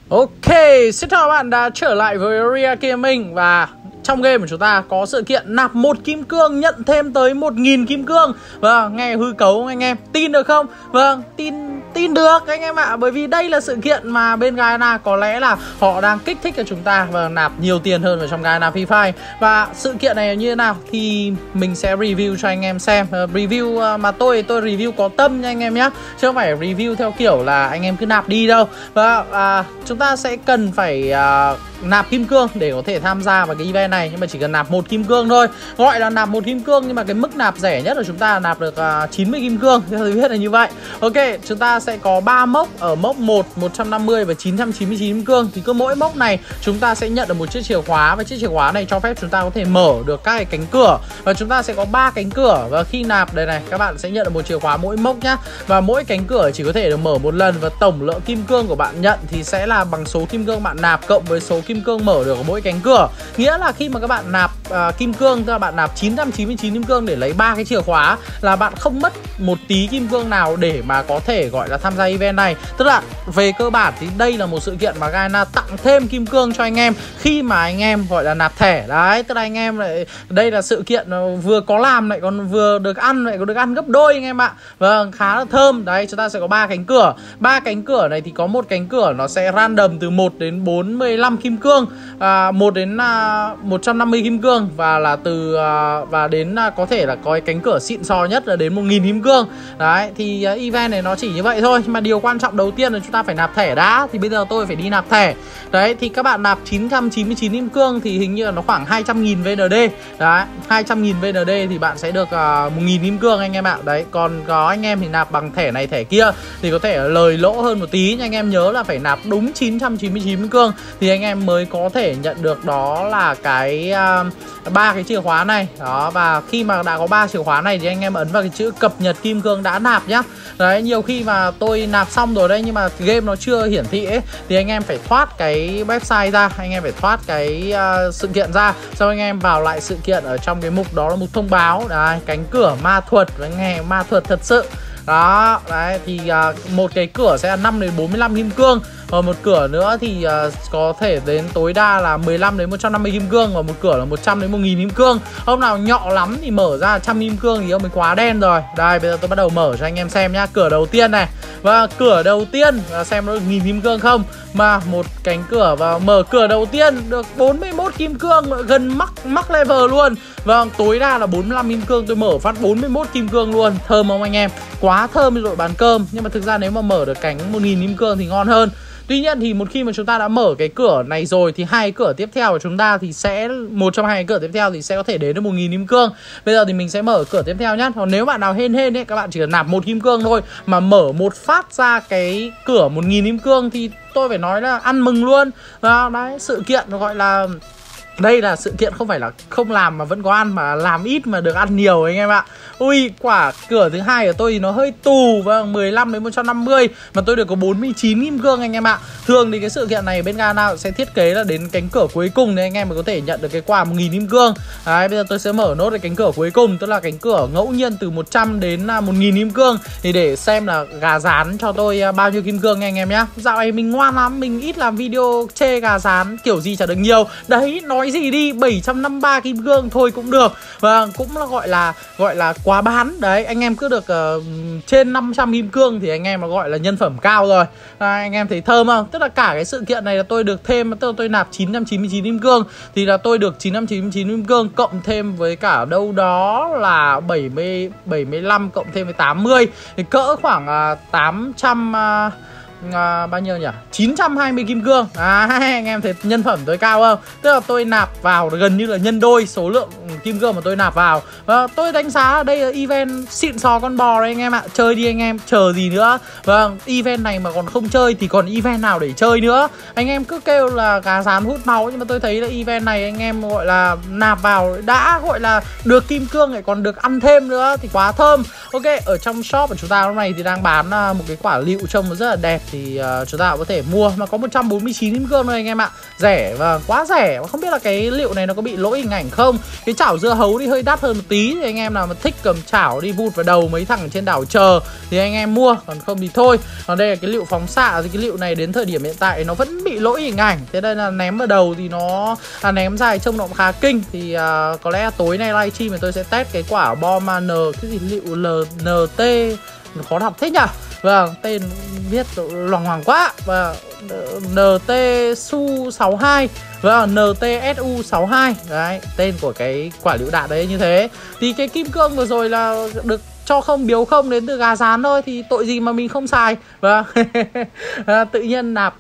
Ok, xin chào các bạn đã trở lại với Ria Gaming. Và trong game của chúng ta có sự kiện nạp 1 kim cương nhận thêm tới 1000 kim cương. Vâng, nghe hư cấu anh em, tin được không? Vâng, tin được anh em ạ. Bởi vì đây là sự kiện mà bên Garena có lẽ là họ đang kích thích cho chúng ta và nạp nhiều tiền hơn vào trong Garena Free Fire. Và sự kiện này như thế nào thì mình sẽ review cho anh em xem. Review mà tôi review có tâm nha anh em nhé, chứ không phải review theo kiểu là anh em cứ nạp đi đâu. Và chúng ta sẽ cần phải nạp kim cương để có thể tham gia vào cái event này. Nhưng mà chỉ cần nạp 1 kim cương thôi. Gọi là nạp 1 kim cương nhưng mà cái mức nạp rẻ nhất của chúng ta là nạp được 90 kim cương. Theo tôi biết là như vậy. Ok, chúng ta sẽ có 3 mốc. Ở mốc 1, 150 và 999 kim cương. Thì cứ mỗi mốc này chúng ta sẽ nhận được một chiếc chìa khóa. Và chiếc chìa khóa này cho phép chúng ta có thể mở được các cái cánh cửa. Và chúng ta sẽ có 3 cánh cửa. Và khi nạp đây này, các bạn sẽ nhận được một chìa khóa mỗi mốc nhá. Và mỗi cánh cửa chỉ có thể được mở một lần. Và tổng lượng kim cương của bạn nhận thì sẽ là bằng số kim cương bạn nạp cộng với số kim cương mở được ở mỗi cánh cửa. Nghĩa là khi mà các bạn nạp kim cương, tức là bạn nạp 999 kim cương để lấy 3 cái chìa khóa, là bạn không mất một tí kim cương nào để mà có thể gọi là tham gia event này. Tức là về cơ bản thì đây là một sự kiện mà Garena tặng thêm kim cương cho anh em khi mà anh em gọi là nạp thẻ. Đấy, tức là anh em lại, đây là sự kiện vừa có làm lại còn vừa được ăn, lại còn được ăn gấp đôi anh em ạ. Vâng, khá là thơm. Đấy, chúng ta sẽ có 3 cánh cửa. 3 cánh cửa này thì có một cánh cửa nó sẽ random từ 1 đến 45 kim cương, 1 đến 150 kim cương, và là từ và đến có thể là có cái cánh cửa xịn sò nhất là đến 1000 kim cương. Đấy, thì event này nó chỉ như vậy thôi. Nhưng mà điều quan trọng đầu tiên là chúng ta phải nạp thẻ đã. Thì bây giờ tôi phải đi nạp thẻ. Đấy, thì các bạn nạp 999 kim cương thì hình như là nó khoảng 200.000 VND. Đấy, 200.000 VND thì bạn sẽ được 1000 kim cương anh em ạ. Đấy, còn có anh em thì nạp bằng thẻ này thẻ kia thì có thể lời lỗ hơn một tí. Nhưng anh em nhớ là phải nạp đúng 999 kim cương thì anh em mới có thể nhận được đó là cái 3 cái chìa khóa này. Đó, và khi mà đã có 3 chìa khóa này thì anh em ấn vào cái chữ cập nhật kim cương đã nạp nhá. Đấy, nhiều khi mà tôi nạp xong rồi đây nhưng mà game nó chưa hiển thị ấy, thì anh em phải thoát cái website ra, anh em phải thoát cái sự kiện ra, xong anh em vào lại sự kiện ở trong cái mục đó là mục thông báo. Đấy, cánh cửa ma thuật, nghe ma thuật thật sự. Đó, đấy thì một cái cửa sẽ là 5 đến 45 kim cương. Và một cửa nữa thì có thể đến tối đa là 15 đến 150 kim cương. Và một cửa là 100 đến 1000 kim cương. Hôm nào nhọ lắm thì mở ra 100 kim cương thì ông mới quá đen rồi. Đây, bây giờ tôi bắt đầu mở cho anh em xem nhá. Cửa đầu tiên này. Và cửa đầu tiên xem nó được 1000 kim cương không. Mà một cánh cửa và mở cửa đầu tiên được 41 kim cương, gần mắc level luôn. Và tối đa là 45 kim cương, tôi mở phát 41 kim cương luôn. Thơm không anh em? Quá thơm rồi bán cơm. Nhưng mà thực ra nếu mà mở được cánh 1000 kim cương thì ngon hơn. Tuy nhiên thì một khi mà chúng ta đã mở cái cửa này rồi thì hai cửa tiếp theo của chúng ta thì sẽ, một trong hai cái cửa tiếp theo thì sẽ có thể đến được 1000 kim cương. Bây giờ thì mình sẽ mở cửa tiếp theo nhá. Còn nếu bạn nào hên ấy, các bạn chỉ cần nạp 1 kim cương thôi mà mở một phát ra cái cửa 1000 kim cương thì tôi phải nói là ăn mừng luôn. Đấy, sự kiện nó gọi là, đây là sự kiện không phải là không làm mà vẫn có ăn, mà làm ít mà được ăn nhiều anh em ạ. Ui, quả cửa thứ hai của tôi thì nó hơi tù, vâng, 15 đến 150 mà tôi được có 49 kim cương anh em ạ. Thường thì cái sự kiện này bên Garena sẽ thiết kế là đến cánh cửa cuối cùng thì anh em mới có thể nhận được cái quà 1000 kim cương. Đấy, bây giờ tôi sẽ mở nốt cái cánh cửa cuối cùng, tức là cánh cửa ngẫu nhiên từ 100 đến 1000 kim cương, thì để xem là gà rán cho tôi bao nhiêu kim cương anh em nhé. Dạo này mình ngoan lắm, mình ít làm video chê gà rán kiểu gì chả được nhiều. Đấy, nói gì đi, 753 kim cương thôi cũng được. Và cũng là gọi là quá bán. Đấy, anh em cứ được trên 500 kim cương thì anh em nó gọi là nhân phẩm cao rồi. Anh em thấy thơm không? Tức là cả cái sự kiện này là tôi được thêm, tức là tôi nạp 999 kim cương thì là tôi được 999 kim cương cộng thêm với cả đâu đó là 75 cộng thêm với 80 thì cỡ khoảng 800 bao nhiêu nhỉ? 920 kim cương. Anh em thấy nhân phẩm tôi cao không? Tức là tôi nạp vào gần như là nhân đôi số lượng kim cương mà tôi nạp vào. Và tôi đánh giá là đây là event xịn sò con bò đấy anh em ạ. Chơi đi anh em, chờ gì nữa. Vâng, event này mà còn không chơi thì còn event nào để chơi nữa. Anh em cứ kêu là gà rán hút máu, nhưng mà tôi thấy là event này anh em gọi là nạp vào đã gọi là được kim cương lại còn được ăn thêm nữa thì quá thơm. Ok, ở trong shop của chúng ta lúc này thì đang bán một cái quả lựu trông nó rất là đẹp thì chúng ta có thể mua, mà có 149 kim cương thôi anh em ạ. Rẻ và quá rẻ. Không biết là cái lựu này nó có bị lỗi hình ảnh không. Cái chảo chảo dưa hấu thì hơi đắt hơn một tí, thì anh em nào mà thích cầm chảo đi vụt vào đầu mấy thằng trên đảo chờ thì anh em mua, còn không thì thôi. Còn đây là cái lựu phóng xạ, thì cái lựu này đến thời điểm hiện tại nó vẫn bị lỗi hình ảnh, thế đây là ném vào đầu thì nó ném dài trông nó cũng khá kinh. Thì có lẽ tối nay livestream thì tôi sẽ test cái quả bom cái gì lựu LNT, khó đọc thế nhỉ. Vâng, tên viết loằng hoàng quá. Và NT Su 62, vâng, NTSU 62. Đấy, tên của cái quả lựu đạn đấy như thế. Thì cái kim cương vừa rồi là được cho không biếu không đến từ gà rán thôi, thì tội gì mà mình không xài. Vâng. Tự nhiên nạp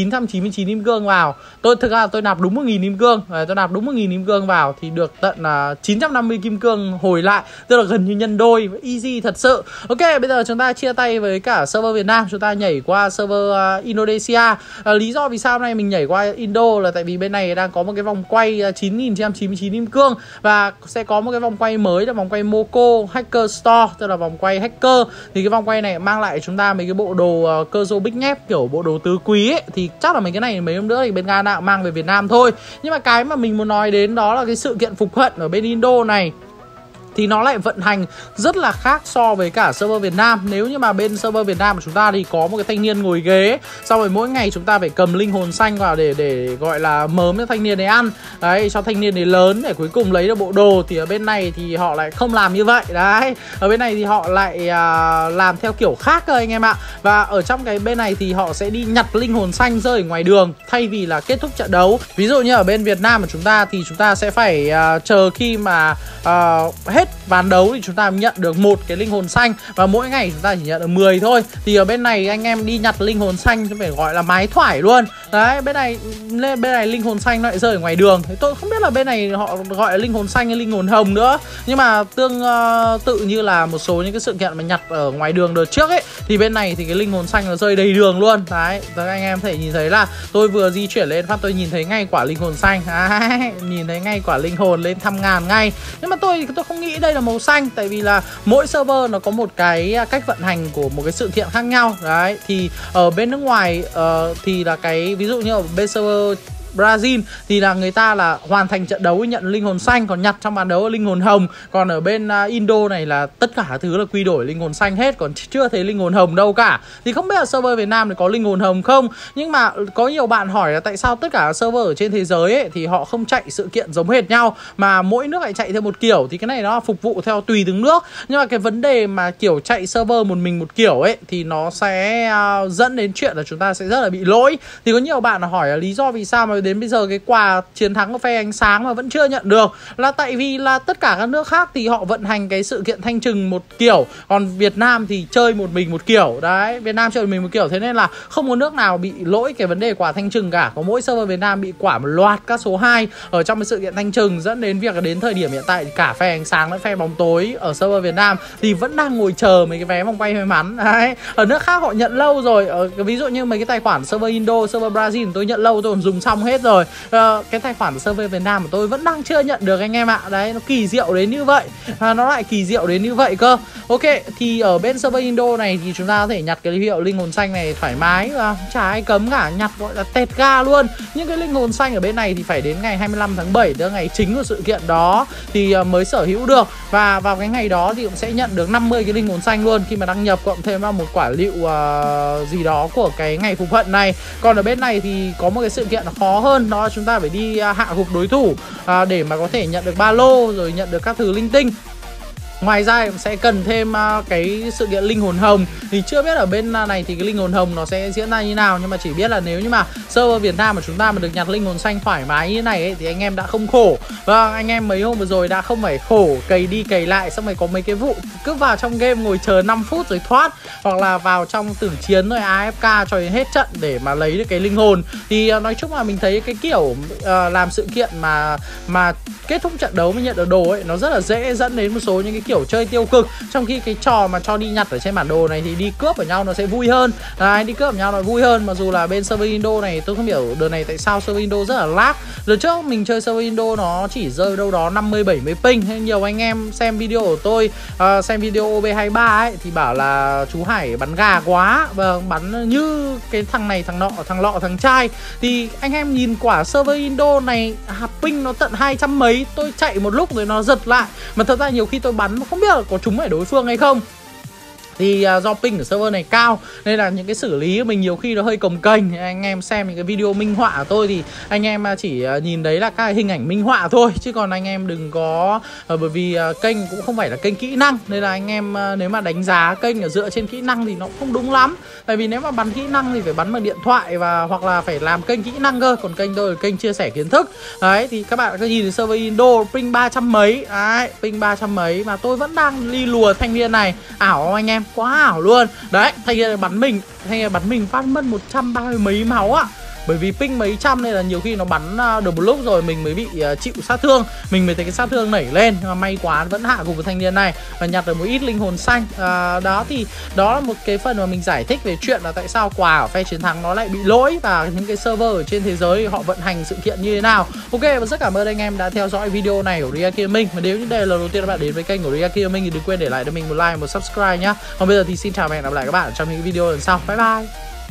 999 kim cương vào. Thực ra tôi nạp đúng 1000 kim cương. Tôi nạp đúng 1000 kim cương vào thì được tận 950 kim cương hồi lại, tức là gần như nhân đôi, easy thật sự. Ok, bây giờ chúng ta chia tay với cả server Việt Nam, chúng ta nhảy qua server Indonesia. Lý do vì sao hôm nay mình nhảy qua Indo là tại vì bên này đang có một cái vòng quay 9999 kim cương, và sẽ có một cái vòng quay mới là vòng quay Moco Hacker Store, tức là vòng quay hacker. Thì cái vòng quay này mang lại chúng ta mấy cái bộ đồ cơ rô bích nhép, kiểu bộ đồ tứ quý ấy. Thì chắc là mấy cái này mấy hôm nữa thì bên Ghana mang về Việt Nam thôi. Nhưng mà cái mà mình muốn nói đến đó là cái sự kiện phục hận ở bên Indo này thì nó lại vận hành rất là khác so với cả server Việt Nam. Nếu như mà bên server Việt Nam của chúng ta thì có một cái thanh niên ngồi ghế, xong rồi mỗi ngày chúng ta phải cầm linh hồn xanh vào để gọi là mớm cho thanh niên này ăn. Đấy, cho thanh niên này lớn để cuối cùng lấy được bộ đồ. Thì ở bên này thì họ lại không làm như vậy. Đấy, ở bên này thì họ lại làm theo kiểu khác cơ anh em ạ. Và ở trong cái bên này thì họ sẽ đi nhặt linh hồn xanh rơi ở ngoài đường thay vì là kết thúc trận đấu. Ví dụ như ở bên Việt Nam của chúng ta thì chúng ta sẽ phải chờ khi mà hết ván đấu thì chúng ta nhận được một cái linh hồn xanh, và mỗi ngày chúng ta chỉ nhận được 10 thôi. Thì ở bên này anh em đi nhặt linh hồn xanh phải gọi là mái thoải luôn. Đấy, bên này linh hồn xanh lại rơi ở ngoài đường. Thì tôi không biết là bên này họ gọi là linh hồn xanh hay linh hồn hồng nữa, nhưng mà tương tự như là một số những cái sự kiện mà nhặt ở ngoài đường đợt trước ấy, thì bên này thì cái linh hồn xanh nó rơi đầy đường luôn. Đấy, anh em thể nhìn thấy là tôi vừa di chuyển lên phát tôi nhìn thấy ngay quả linh hồn xanh. Đấy, nhìn thấy ngay quả linh hồn lên 5.000 ngay. Nhưng mà tôi không nghĩ đây là màu xanh, tại vì là mỗi server nó có một cái cách vận hành của một cái sự kiện khác nhau. Đấy, thì ở bên nước ngoài thì là cái ví dụ như ở bên server Brazil thì là người ta là hoàn thành trận đấu nhận linh hồn xanh, còn nhặt trong bàn đấu là linh hồn hồng. Còn ở bên Indo này là tất cả thứ là quy đổi linh hồn xanh hết, còn chưa thấy linh hồn hồng đâu cả. Thì không biết là server Việt Nam thì có linh hồn hồng không. Nhưng mà có nhiều bạn hỏi là tại sao tất cả server ở trên thế giới ấy thì họ không chạy sự kiện giống hệt nhau, mà mỗi nước lại chạy theo một kiểu. Thì cái này nó phục vụ theo tùy từng nước. Nhưng mà cái vấn đề mà kiểu chạy server một mình một kiểu ấy thì nó sẽ dẫn đến chuyện là chúng ta sẽ rất là bị lỗi. Thì có nhiều bạn hỏi là lý do vì sao mà đến bây giờ cái quà chiến thắng của phe ánh sáng mà vẫn chưa nhận được, là tại vì là tất cả các nước khác thì họ vận hành cái sự kiện thanh trừng một kiểu, còn Việt Nam thì chơi một mình một kiểu. Đấy, Việt Nam chơi một mình một kiểu, thế nên là không có nước nào bị lỗi cái vấn đề quả thanh trừng cả. Có mỗi server Việt Nam bị quả một loạt các số 2 ở trong cái sự kiện thanh trừng, dẫn đến việc là đến thời điểm hiện tại cả phe ánh sáng lẫn phe bóng tối ở server Việt Nam thì vẫn đang ngồi chờ mấy cái vé vòng quay may mắn. Đấy, ở nước khác họ nhận lâu rồi. Ví dụ như mấy cái tài khoản server Indo, server Brazil tôi nhận lâu tôi còn dùng xong hết rồi. Cái tài khoản server Việt Nam của tôi vẫn đang chưa nhận được anh em ạ. Đấy, nó kỳ diệu đến như vậy. Nó lại kỳ diệu đến như vậy cơ. Ok, thì ở bên server Indo này thì chúng ta có thể nhặt cái hiệu linh hồn xanh này thoải mái, chả ai cấm cả, nhặt gọi là tẹt ga luôn. Nhưng cái linh hồn xanh ở bên này thì phải đến ngày 25 tháng 7, tức là ngày chính của sự kiện đó thì mới sở hữu được. Và vào cái ngày đó thì cũng sẽ nhận được 50 cái linh hồn xanh luôn khi mà đăng nhập, cộng thêm vào một quả lựu gì đó của cái ngày phục hận này. Còn ở bên này thì có một cái sự kiện nó khó hơn, đó là chúng ta phải đi hạ gục đối thủ để mà có thể nhận được ba lô rồi nhận được các thứ linh tinh. Ngoài ra cũng sẽ cần thêm cái sự kiện linh hồn hồng. Thì chưa biết ở bên này thì cái linh hồn hồng nó sẽ diễn ra như nào, nhưng mà chỉ biết là nếu như mà server Việt Nam của chúng ta mà được nhặt linh hồn xanh thoải mái như thế này ấy, thì anh em đã không khổ. Vâng, anh em mấy hôm vừa rồi đã không phải khổ cày đi cày lại, xong rồi có mấy cái vụ cứ vào trong game ngồi chờ 5 phút rồi thoát, hoặc là vào trong tưởng chiến rồi AFK cho đến hết trận để mà lấy được cái linh hồn. Thì nói chung là mình thấy cái kiểu làm sự kiện mà kết thúc trận đấu mới nhận được đồ ấy, nó rất là dễ dẫn đến một số những cái kiểu kiểu chơi tiêu cực. Trong khi cái trò mà cho đi nhặt ở trên bản đồ này thì đi cướp ở nhau nó sẽ vui hơn. Đấy, đi cướp ở nhau nó vui hơn. Mặc dù là bên server Indo này tôi không hiểu đợt này tại sao server Indo rất là lag. Đợt trước mình chơi server Indo nó chỉ rơi đâu đó 50-70 ping. Nhiều anh em xem video của tôi, xem video OB23 ấy thì bảo là chú Hải bắn gà quá. Vâng, bắn như cái thằng này thằng nọ, thằng lọ thằng trai. Thì anh em nhìn quả server Indo này ping nó tận 200 mấy. Tôi chạy một lúc rồi nó giật lại. Mà thật ra nhiều khi tôi bắn không biết là có trúng phải đối phương hay không. Thì do ping của server này cao nên là những cái xử lý của mình nhiều khi nó hơi cồng kềnh. Anh em xem những cái video minh họa của tôi thì anh em chỉ nhìn đấy là các hình ảnh minh họa thôi, chứ còn anh em đừng có bởi vì kênh cũng không phải là kênh kỹ năng, nên là anh em nếu mà đánh giá kênh ở dựa trên kỹ năng thì nó không đúng lắm. Tại vì nếu mà bắn kỹ năng thì phải bắn bằng điện thoại và hoặc là phải làm kênh kỹ năng cơ, còn kênh tôi là kênh chia sẻ kiến thức. Đấy thì các bạn cứ nhìn thấy server Indo ping 300 mấy. Đấy, ping 300 mấy mà tôi vẫn đang đi lùa thanh niên này. Ảo không anh em? Quá ảo luôn. Đấy, thanh niên bắn mình phát mất 130 mấy máu ạ. Bởi vì ping mấy trăm nên là nhiều khi nó bắn được một lúc rồi mình mới bị chịu sát thương. Mình mới thấy cái sát thương nảy lên. Nhưng mà may quá vẫn hạ cùng với thanh niên này và nhặt được một ít linh hồn xanh. Đó thì đó là một cái phần mà mình giải thích về chuyện là tại sao quà ở phe chiến thắng nó lại bị lỗi và những cái server ở trên thế giới họ vận hành sự kiện như thế nào. Ok, và rất cảm ơn anh em đã theo dõi video này của React Gaming. Và nếu như đây là lần đầu tiên các bạn đến với kênh của React Gaming thì đừng quên để lại cho mình một like, một subscribe nhá. Còn bây giờ thì xin chào và hẹn gặp lại các bạn trong những video lần sau. Bye bye.